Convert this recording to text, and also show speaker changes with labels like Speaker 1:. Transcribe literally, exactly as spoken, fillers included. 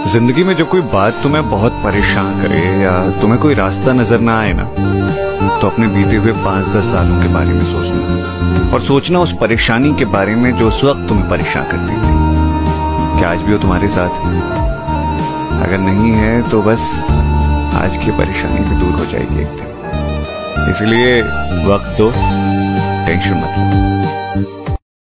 Speaker 1: जिंदगी में जो कोई बात तुम्हें बहुत परेशान करे या तुम्हें कोई रास्ता नजर ना आए ना, तो अपने बीते हुए पांच दस सालों के बारे में सोचना और सोचना उस परेशानी के बारे में जो उस वक्त तुम्हें परेशान करती थी। क्या आज भी वो तुम्हारे साथ है? अगर नहीं है तो बस आज की परेशानी भी दूर हो जाएगी एक दिन। इसलिए वक्त दो, टेंशन मत लो।